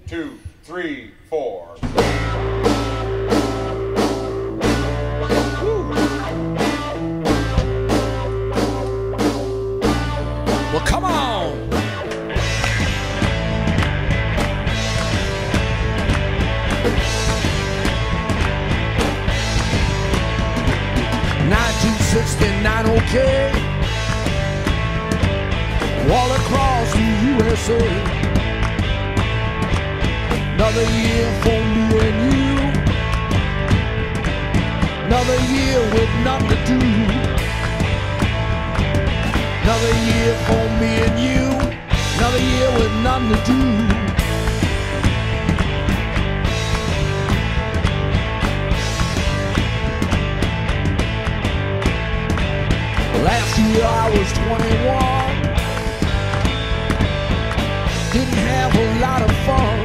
2, 3, 4. Well, come on. 1969, okay. All across the USA. Another year for me and you. Another year with nothing to do. Another year for me and you. Another year with nothing to do. Last year I was 21. Didn't have a lot of fun.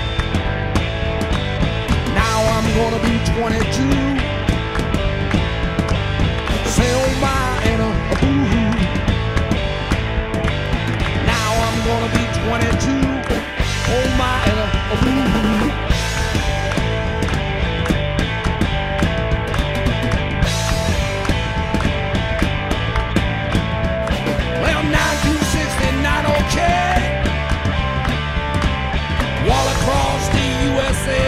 Now I'm gonna be 22. Say oh my and a boo-hoo. Now I'm gonna be 22. Oh my and a boo-hoo. Well, 1969, okay. All across the USA.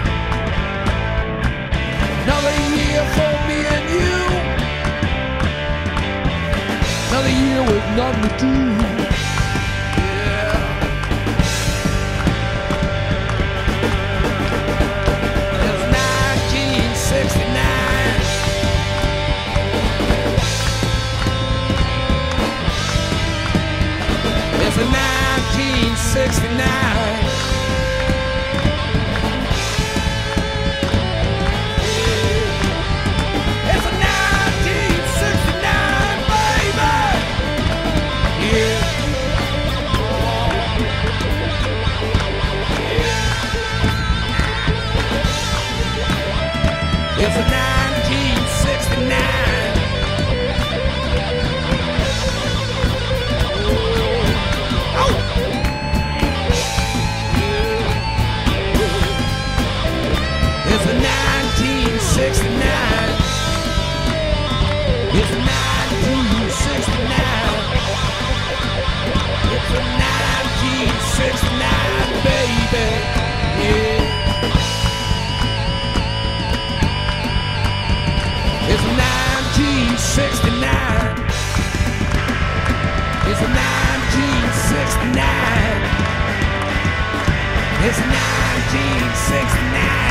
Another year for me and you. Another year with nothing to do. Yeah. It's 1969. It's 1969. It's a 1969. Oh. It's a 1969. It's a 1969. It's a 1969, baby. Yeah. It's 1969. It's 1969. It's 1969.